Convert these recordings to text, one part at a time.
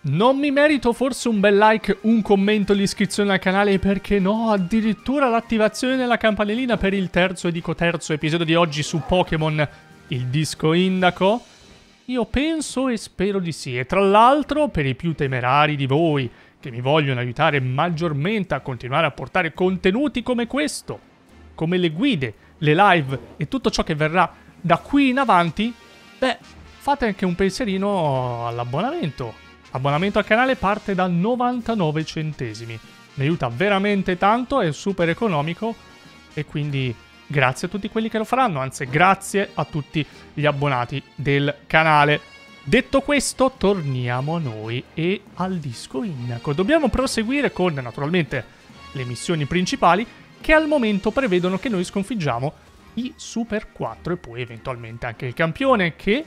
Non mi merito forse un bel like, un commento, l'iscrizione al canale e perché no, addirittura l'attivazione della campanellina per il terzo episodio di oggi su Pokémon, il disco Indaco? Io penso e spero di sì. E tra l'altro, per i più temerari di voi che mi vogliono aiutare maggiormente a continuare a portare contenuti come questo, come le guide, le live e tutto ciò che verrà da qui in avanti, beh, fate anche un pensierino all'abbonamento. L'abbonamento al canale parte da 99 centesimi. Mi aiuta veramente tanto, è super economico e quindi grazie a tutti quelli che lo faranno, anzi grazie a tutti gli abbonati del canale. Detto questo, torniamo a noi e al disco Indaco. Dobbiamo proseguire con, naturalmente, le missioni principali che al momento prevedono che noi sconfiggiamo i Super 4 e poi eventualmente anche il campione che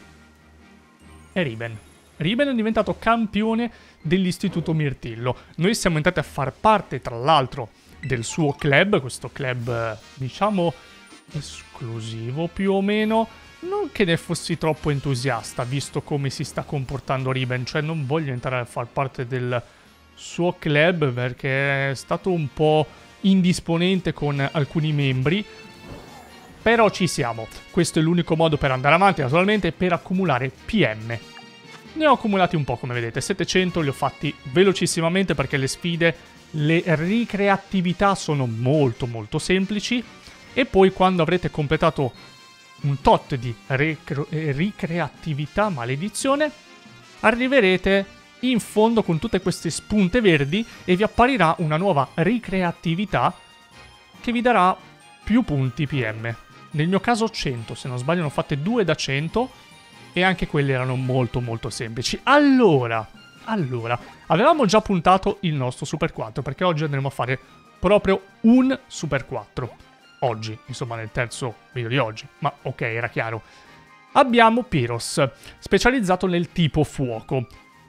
è Riben. Riben è diventato campione dell'Istituto Mirtillo. Noi siamo entrati a far parte, tra l'altro, del suo club, questo club, diciamo, esclusivo più o meno. Non che ne fossi troppo entusiasta, visto come si sta comportando Riben, cioè non voglio entrare a far parte del suo club perché è stato un po' indisponente con alcuni membri. Però ci siamo. Questo è l'unico modo per andare avanti, naturalmente, per accumulare PM. Ne ho accumulati un po', come vedete, 700 li ho fatti velocissimamente perché le sfide, le ricreatività sono molto molto semplici e poi quando avrete completato un tot di ricreatività, maledizione, arriverete in fondo con tutte queste spunte verdi e vi apparirà una nuova ricreatività che vi darà più punti PM. Nel mio caso 100, se non sbaglio ne ho fatte 2 da 100 e anche quelle erano molto molto semplici. Allora, avevamo già puntato il nostro Super 4 perché oggi andremo a fare proprio un Super 4. Oggi, insomma nel terzo video di oggi, ma ok, era chiaro. Abbiamo Pyros, specializzato nel tipo fuoco.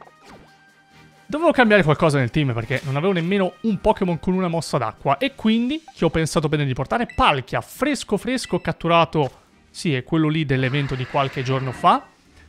Dovevo cambiare qualcosa nel team perché non avevo nemmeno un Pokémon con una mossa d'acqua e quindi che ho pensato bene di portare Palkia, fresco catturato, sì è quello lì dell'evento di qualche giorno fa.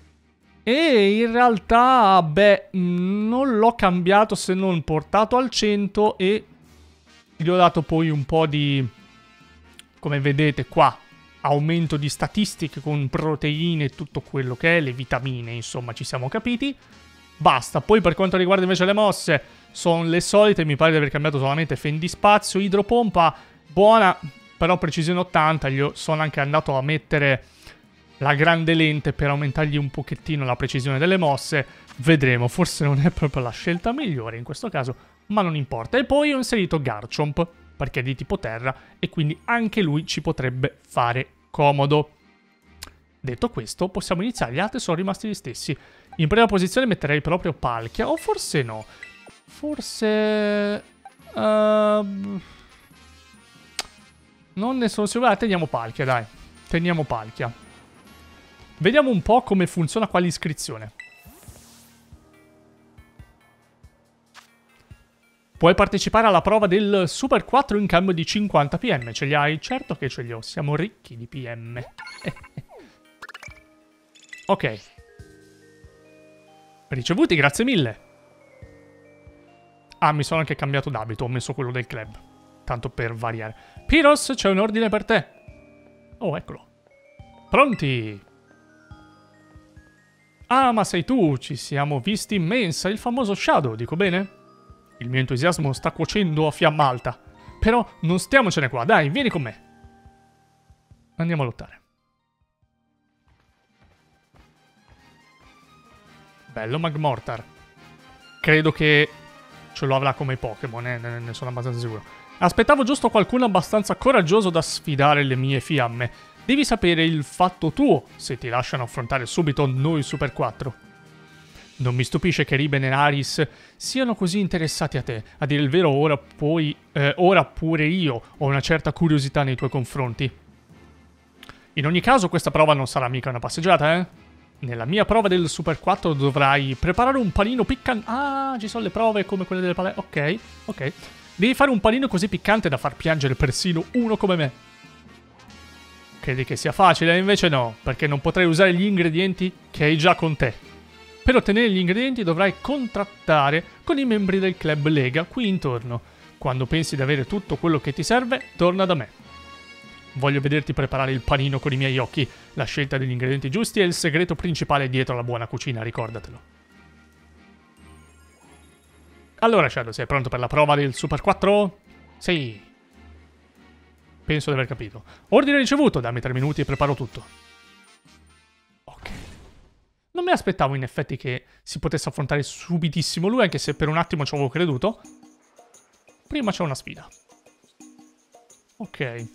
E in realtà, beh, non l'ho cambiato se non portato al 100 e gli ho dato poi un po' di, come vedete qua, aumento di statistiche con proteine e tutto quello che è, le vitamine, insomma, ci siamo capiti. Basta, poi per quanto riguarda invece le mosse, sono le solite, mi pare di aver cambiato solamente Fendi Spazio, Idropompa, buona, però precisione 80, gli sono anche andato a mettere la grande lente per aumentargli un pochettino la precisione delle mosse. Vedremo, forse non è proprio la scelta migliore in questo caso, ma non importa. E poi ho inserito Garchomp, perché è di tipo terra, e quindi anche lui ci potrebbe fare comodo. Detto questo, possiamo iniziare, gli altri sono rimasti gli stessi. In prima posizione metterei proprio Palkia, o forse no. Forse... non ne sono sicuro, teniamo Palkia, dai. Teniamo Palkia. Vediamo un po' come funziona qua l'iscrizione. Puoi partecipare alla prova del Super 4 in cambio di 50 PM. Ce li hai? Certo che ce li ho. Siamo ricchi di PM. Ok. Ricevuti, grazie mille. Ah, mi sono anche cambiato d'abito. Ho messo quello del club. Tanto per variare. Pyros, c'è un ordine per te. Oh, eccolo. Pronti? Ah, ma sei tu, ci siamo visti in mensa, il famoso Shadow, dico bene? Il mio entusiasmo sta cuocendo a fiamma alta. Però non stiamocene qua, dai, vieni con me. Andiamo a lottare. Bello Magmortar. Credo che ce lo avrà come Pokémon, ne sono abbastanza sicuro. Aspettavo giusto qualcuno abbastanza coraggioso da sfidare le mie fiamme. Devi sapere il fatto tuo, se ti lasciano affrontare subito noi Super 4. Non mi stupisce che Riben e Aris siano così interessati a te. A dire il vero, ora pure io ho una certa curiosità nei tuoi confronti. In ogni caso, questa prova non sarà mica una passeggiata, eh? Nella mia prova del Super 4 dovrai preparare un panino piccante. Ah, ci sono le prove come quelle delle palette. Ok, ok. Devi fare un panino così piccante da far piangere persino uno come me. Credi che sia facile? Invece no, perché non potrai usare gli ingredienti che hai già con te. Per ottenere gli ingredienti dovrai contrattare con i membri del club Lega qui intorno. Quando pensi di avere tutto quello che ti serve, torna da me. Voglio vederti preparare il panino con i miei occhi. La scelta degli ingredienti giusti è il segreto principale dietro alla buona cucina, ricordatelo. Allora, Shadow, sei pronto per la prova del Super 4? Sì. Penso di aver capito. Ordine ricevuto, dammi 3 minuti e preparo tutto. Ok. Non mi aspettavo in effetti che si potesse affrontare subitissimo lui, anche se per un attimo ci avevo creduto. Prima c'è una sfida. Ok.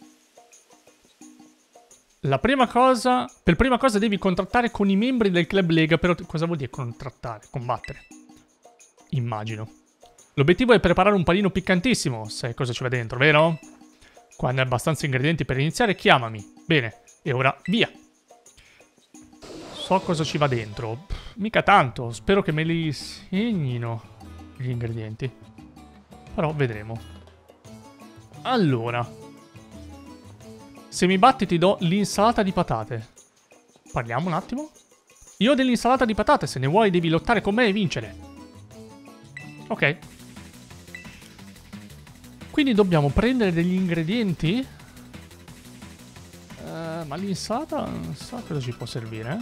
Per prima cosa devi contrattare con i membri del club Lega, però cosa vuol dire contrattare? Combattere. Immagino. L'obiettivo è preparare un panino piccantissimo, sai cosa ci va dentro, vero? Quando hai abbastanza ingredienti per iniziare, chiamami. Bene, e ora via. So cosa ci va dentro. Mica tanto, spero che me li segnino gli ingredienti. Però vedremo. Allora. Se mi batti ti do l'insalata di patate. Parliamo un attimo. Io ho dell'insalata di patate, se ne vuoi devi lottare con me e vincere. Ok. Quindi dobbiamo prendere degli ingredienti. Ma l'insalata non so cosa ci può servire.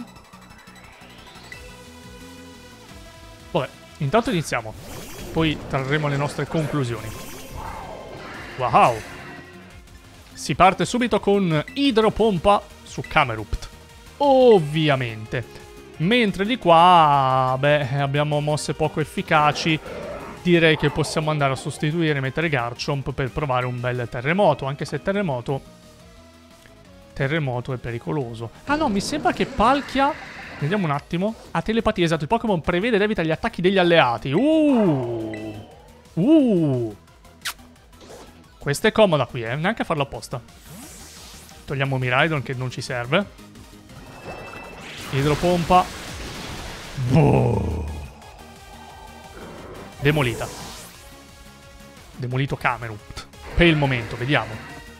Vabbè, intanto iniziamo. Poi trarremo le nostre conclusioni. Wow. Si parte subito con idropompa su Camerupt. Ovviamente. Mentre di qua, beh, abbiamo mosse poco efficaci. Direi che possiamo andare a sostituire e mettere Garchomp per provare un bel terremoto. Anche se terremoto è pericoloso. Ah no, mi sembra che Palkia, vediamo un attimo, ha telepatia, esatto. Il Pokémon prevede ed evita gli attacchi degli alleati. Questa è comoda qui, neanche a farlo apposta. Togliamo Miraidon che non ci serve. Idropompa. Demolita. Demolito Camerupt. Per il momento, vediamo.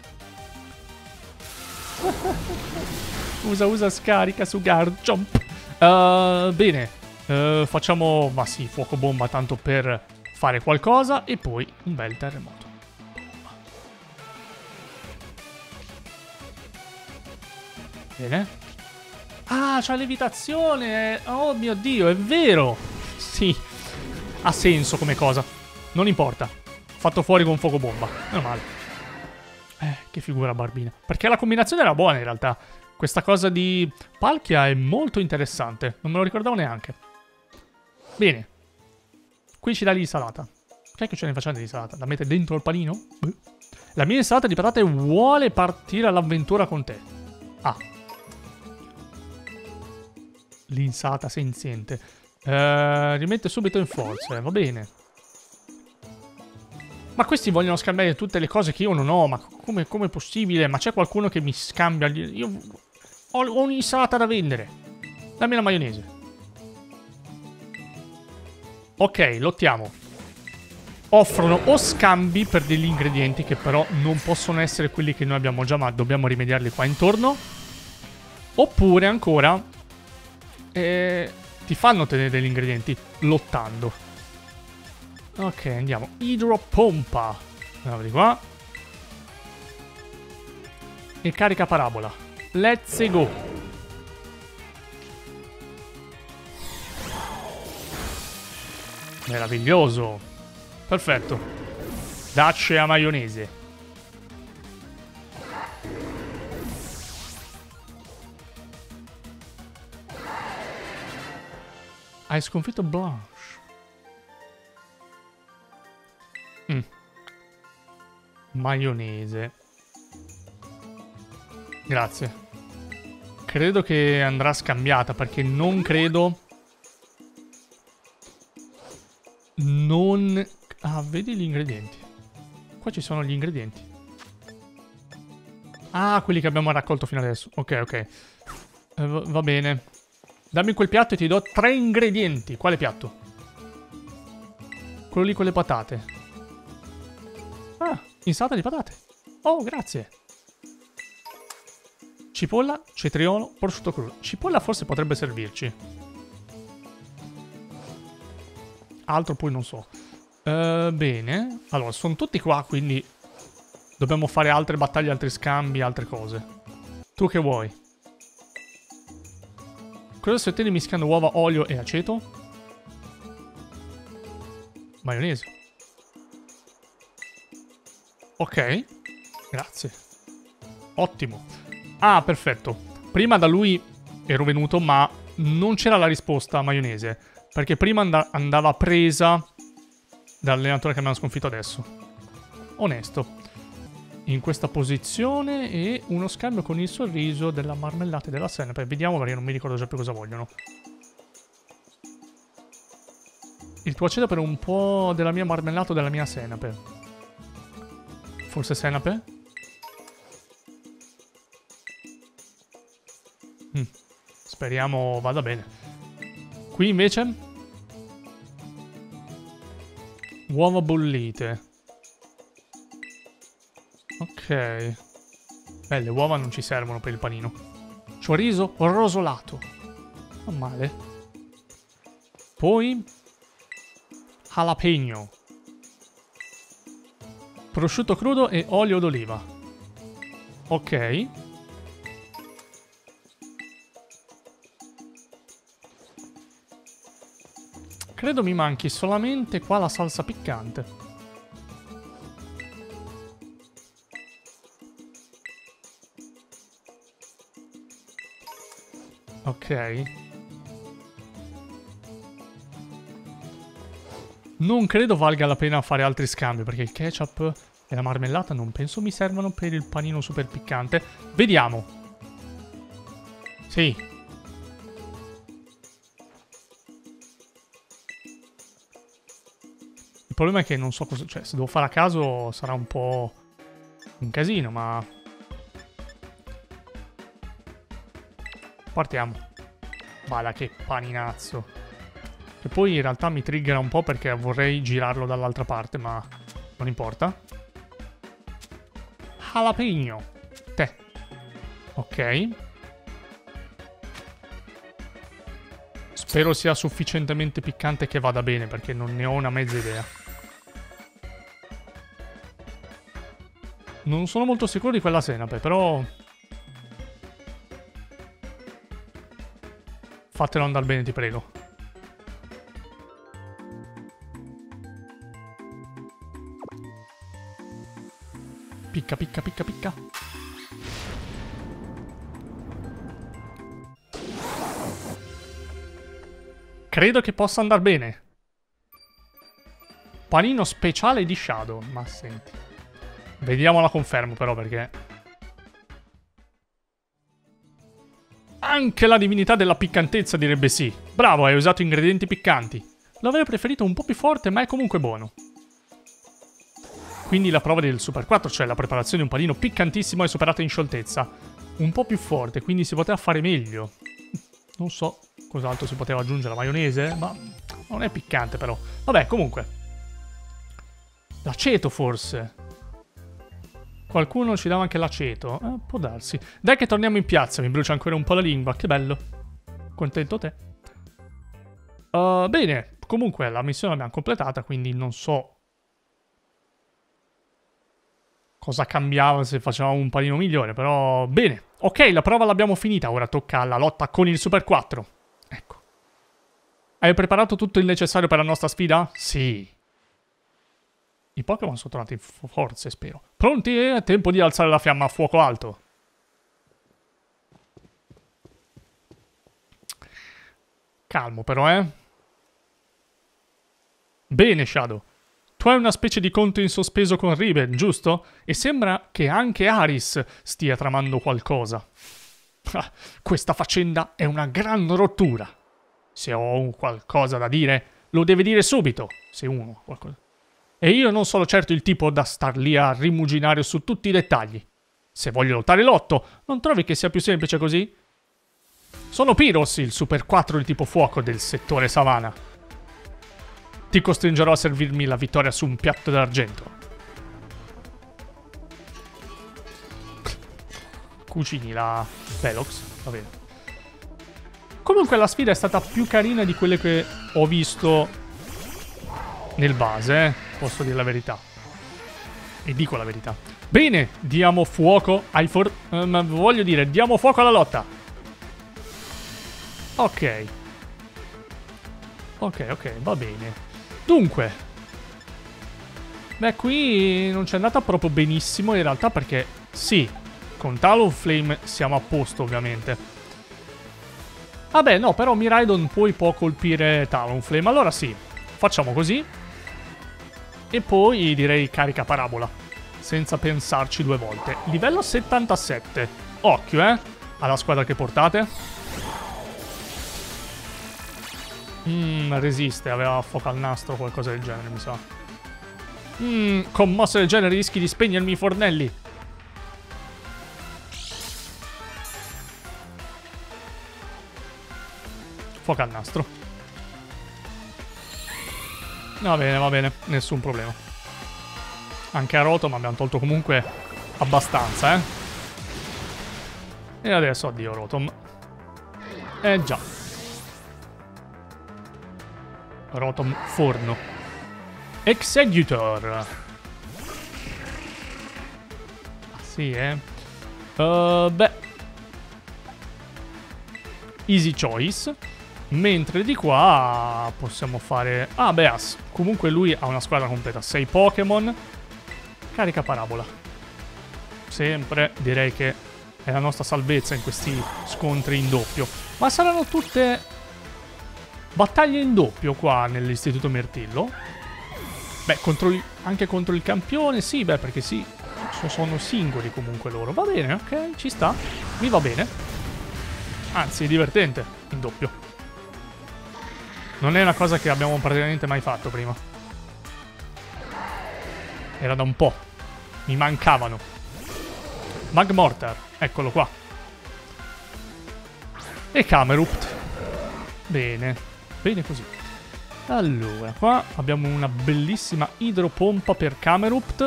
Usa scarica su Garchomp. Bene. Facciamo, ma sì, fuoco bomba tanto per fare qualcosa. E poi un bel terremoto. Bene. Ah, c'ha levitazione. Oh mio Dio, è vero. Sì. Ha senso come cosa. Non importa. Fatto fuori con fuoco bomba. Meno male. Che figura barbina. Perché la combinazione era buona in realtà. Questa cosa di Palkia è molto interessante. Non me lo ricordavo neanche. Bene. Qui ci dà l'insalata. Che è che ce ne facciamo dell'insalata? La mette dentro il panino? La mia insalata di patate vuole partire all'avventura con te. Ah. L'insalata senziente. Rimette subito in forza, va bene. Ma questi vogliono scambiare tutte le cose che io non ho. Ma come è possibile? Ma c'è qualcuno che mi scambia? Io ho un'insalata da vendere. Dammi la maionese. Ok, lottiamo. Offrono o scambi per degli ingredienti che però non possono essere quelli che noi abbiamo già, ma dobbiamo rimediarli qua intorno. Oppure ancora ti fanno tenere degli ingredienti lottando. Ok, andiamo. Idropompa. Andiamo di qua. E carica parabola. Let's go. Meraviglioso. Perfetto. Dacci a maionese. Hai sconfitto Blanche. Maionese. Grazie. Credo che andrà scambiata perché non credo... Non... Ah, vedi gli ingredienti. Qua ci sono gli ingredienti. Ah, quelli che abbiamo raccolto fino adesso. Ok. Va bene. Dammi quel piatto e ti do 3 ingredienti. Quale piatto? Quello lì con le patate. Ah, insalata di patate. Oh, grazie. Cipolla, cetriolo, prosciutto crudo. Cipolla forse potrebbe servirci. altro poi non so. Bene. Allora, sono tutti qua, quindi dobbiamo fare altre battaglie, altri scambi, altre cose. Tu che vuoi? Cosa se ottieni mischiando uova, olio e aceto? Maionese. Ok. Grazie. Ottimo. Ah, perfetto. Prima da lui ero venuto, ma non c'era la risposta a maionese. Perché prima andava presa dall'allenatore che abbiamo sconfitto adesso. Onesto. In questa posizione e uno scambio con il sorriso della marmellata e della senape. Vediamo perché non mi ricordo già più cosa vogliono. Il tuo aceto per un po' della mia marmellata o della mia senape. Forse senape? Speriamo vada bene. Qui invece uova bollite. Ok. Beh, le uova non ci servono per il panino. Chorizo rosolato. Non male. Poi jalapeno. Prosciutto crudo e olio d'oliva. Ok. Credo mi manchi solamente qua la salsa piccante. Ok. Non credo valga la pena fare altri scambi, perché il ketchup e la marmellata non penso mi servano per il panino super piccante. Vediamo. Sì. Il problema è che non so cosa... Cioè, se devo fare a caso sarà un po' un casino, ma... Partiamo. Vada che paninazzo. Che poi in realtà mi triggera un po' perché vorrei girarlo dall'altra parte, ma non importa. Jalapeno. Te. Ok. Spero sia sufficientemente piccante che vada bene, perché non ne ho una mezza idea. Non sono molto sicuro di quella senape, però... Fatelo andare bene, ti prego. Picca, picca, picca, picca. Credo che possa andare bene. Panino speciale di Shadow. Ma senti. Vediamo la confermo però, perché... Anche la divinità della piccantezza direbbe sì. Bravo, hai usato ingredienti piccanti. L'avrei preferito un po' più forte, ma è comunque buono. Quindi la prova del Super 4, cioè la preparazione di un panino piccantissimo, è superata in scioltezza. Un po' più forte, quindi si poteva fare meglio. Non so cos'altro si poteva aggiungere, la maionese, ma non è piccante però. Vabbè, comunque. L'aceto forse. Qualcuno ci dava anche l'aceto. Può darsi. Dai che torniamo in piazza, mi brucia ancora un po' la lingua, che bello. Contento te. Bene, comunque la missione l'abbiamo completata, quindi non so cosa cambiava se facevamo un panino migliore, però bene. Ok, la prova l'abbiamo finita, ora tocca la lotta con il Super 4. Ecco. Hai preparato tutto il necessario per la nostra sfida? Sì. I Pokémon sono tornati in forze, spero. Pronti? È tempo di alzare la fiamma a fuoco alto. Calmo però, eh. Bene, Shadow. Tu hai una specie di conto in sospeso con Riven, giusto? E sembra che anche Aris stia tramando qualcosa. Ah, questa faccenda è una gran rottura. Se ho un qualcosa da dire, lo deve dire subito. Se uno ha qualcosa... E io non sono certo il tipo da star lì a rimuginare su tutti i dettagli. Se voglio lottare lotto, non trovi che sia più semplice così? Sono Pyros, il Super 4 di tipo fuoco del settore savana. Ti costringerò a servirmi la vittoria su un piatto d'argento. Cucini la Velox, va bene. Comunque la sfida è stata più carina di quelle che ho visto nel base, posso dire la verità. E dico la verità. Bene, diamo fuoco ai voglio dire, diamo fuoco alla lotta. Ok. Ok, va bene. Dunque. Beh, qui non c'è andata proprio benissimo in realtà perché, sì, con Talonflame siamo a posto ovviamente. Vabbè, no, però Miraidon poi può colpire Talonflame. Allora sì, facciamo così. E poi direi carica parabola. Senza pensarci due volte. Livello 77. Occhio, alla squadra che portate. Resiste, aveva fuoco al nastro o qualcosa del genere, mi sa. Con mosse del genere rischi di spegnermi i fornelli. Fuoco al nastro. Va bene, nessun problema. Anche a Rotom abbiamo tolto comunque abbastanza, E adesso addio Rotom. Già. Rotom forno. Executor. Ah, sì, beh. Easy choice. Mentre di qua possiamo fare... Ah, beh, comunque lui ha una squadra completa. 6 Pokémon. Carica parabola. Sempre, direi che è la nostra salvezza in questi scontri in doppio. Ma saranno tutte battaglie in doppio qua nell'Istituto Mirtillo? Beh, anche contro il campione, sì, beh, perché sì, sono singoli comunque loro. Va bene, ok, ci sta. Mi va bene. Anzi, è divertente in doppio. Non è una cosa che abbiamo praticamente mai fatto prima. Era da un po'. Mi mancavano. Magmortar, eccolo qua. E Camerupt. Bene, bene così. Allora, qua abbiamo una bellissima idropompa per Camerupt.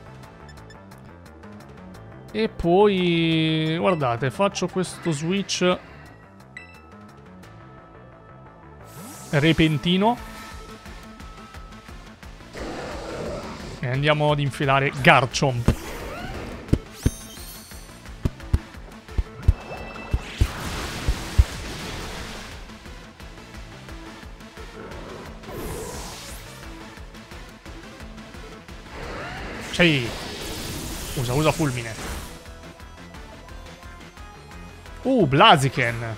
E poi, guardate, faccio questo switch repentino. E andiamo ad infilare Garchomp. Sì. Usa fulmine. Blaziken.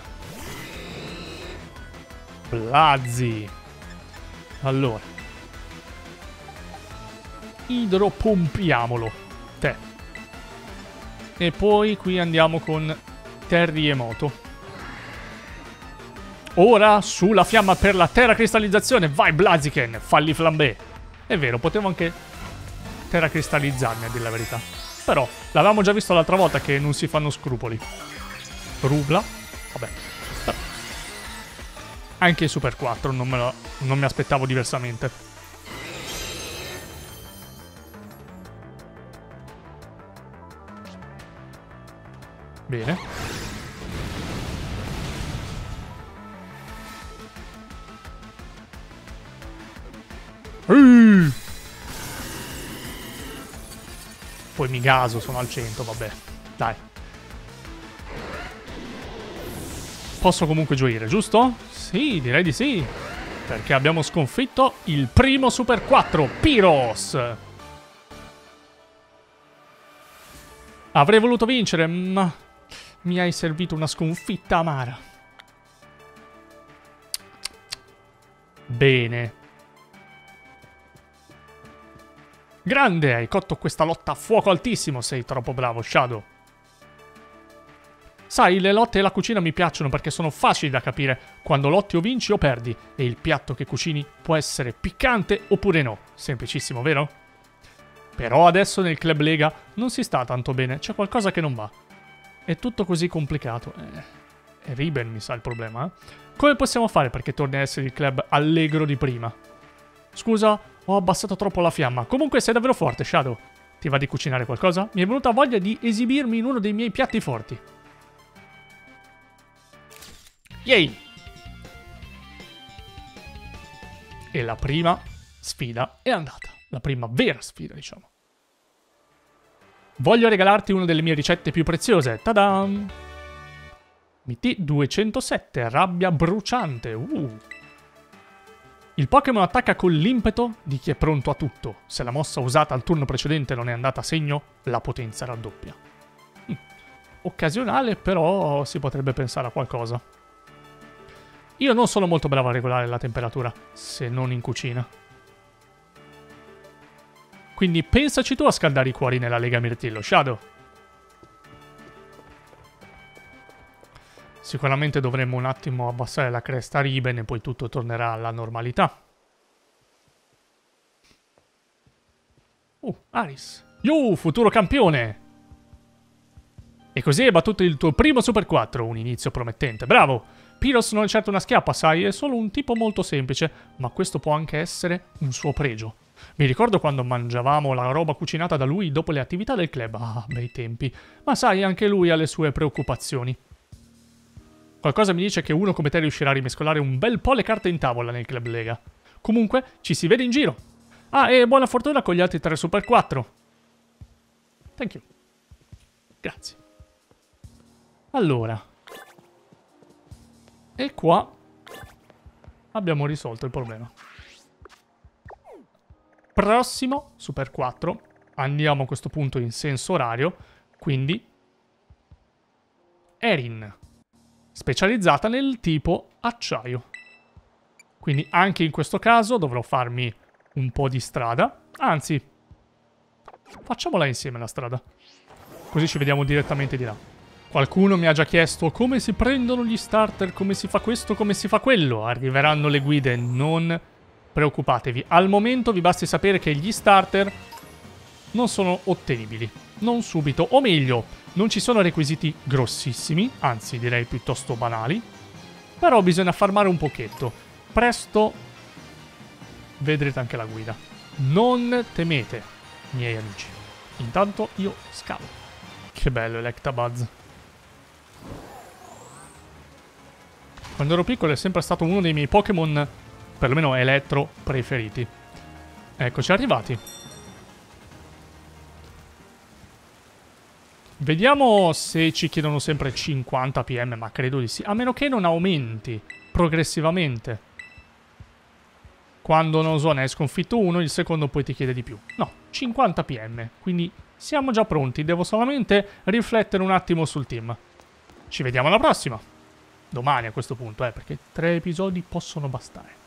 Blazi. Allora. Idropompiamolo. Te. E poi qui andiamo con Terremoto. Ora sulla fiamma per la terracristallizzazione. Vai Blaziken. Falli flambé. È vero, potevo anche terracristallizzarmi a dire la verità. Però l'avevamo già visto l'altra volta che non si fanno scrupoli. Rubla. Vabbè. Però. Anche il Super 4 non mi aspettavo diversamente. Bene. Poi mi gaso, sono al 100, vabbè. Dai. Posso comunque gioire, giusto? Sì, direi di sì. Perché abbiamo sconfitto il primo Super 4, Pyros. Avrei voluto vincere, ma mi hai servito una sconfitta amara. Bene. Grande, hai cotto questa lotta a fuoco altissimo. Sei troppo bravo, Shadow. Sai, le lotte e la cucina mi piacciono perché sono facili da capire quando lotti o vinci o perdi. E il piatto che cucini può essere piccante oppure no. Semplicissimo, vero? Però adesso nel Club Lega non si sta tanto bene. C'è qualcosa che non va. È tutto così complicato. È Riben, mi sa, il problema, eh? Come possiamo fare perché torni a essere il club allegro di prima? Scusa, ho abbassato troppo la fiamma. Comunque sei davvero forte, Shadow. Ti va di cucinare qualcosa? Mi è venuta voglia di esibirmi in uno dei miei piatti forti. Yay! E la prima sfida è andata. La prima vera sfida, diciamo. Voglio regalarti una delle mie ricette più preziose. Ta-dam! MT 207, rabbia bruciante. Il Pokémon attacca con l'impeto di chi è pronto a tutto. Se la mossa usata al turno precedente non è andata a segno, la potenza raddoppia. Occasionale, però si potrebbe pensare a qualcosa. Io non sono molto bravo a regolare la temperatura, se non in cucina. Quindi pensaci tu a scaldare i cuori nella Lega Mirtillo, Shadow. Sicuramente dovremmo un attimo abbassare la cresta a Riben e poi tutto tornerà alla normalità. Aris. Futuro campione! E così hai battuto il tuo primo Super 4, un inizio promettente. Bravo! Pyros non è certo una schiappa, sai, è solo un tipo molto semplice, ma questo può anche essere un suo pregio. Mi ricordo quando mangiavamo la roba cucinata da lui dopo le attività del club. Ah, bei tempi. Ma sai, anche lui ha le sue preoccupazioni. Qualcosa mi dice che uno come te riuscirà a rimescolare un bel po' le carte in tavola nel Club Lega. Comunque, ci si vede in giro. Ah, e buona fortuna con gli altri 3 Super 4. Thank you. Grazie. Allora. E qua abbiamo risolto il problema. Prossimo Super 4. Andiamo a questo punto in senso orario. Quindi Erin, specializzata nel tipo acciaio. Quindi anche in questo caso dovrò farmi un po' di strada. Anzi, facciamola insieme la strada. Così ci vediamo direttamente di là. Qualcuno mi ha già chiesto come si prendono gli starter, come si fa questo, come si fa quello. Arriveranno le guide, non preoccupatevi. Al momento vi basti sapere che gli starter non sono ottenibili. Non subito, o meglio, non ci sono requisiti grossissimi, anzi direi piuttosto banali. Però bisogna farmare un pochetto. Presto vedrete anche la guida. Non temete, miei amici. Intanto io scavo. Che bello Electabuzz. Quando ero piccolo è sempre stato uno dei miei Pokémon, perlomeno elettro, preferiti. Eccoci arrivati. Vediamo se ci chiedono sempre 50 PM, ma credo di sì. A meno che non aumenti progressivamente. Quando, non so, ne hai sconfitto uno, il secondo poi ti chiede di più. No, 50 PM, quindi siamo già pronti. Devo solamente riflettere un attimo sul team. Ci vediamo alla prossima. Domani a questo punto, perché 3 episodi possono bastare.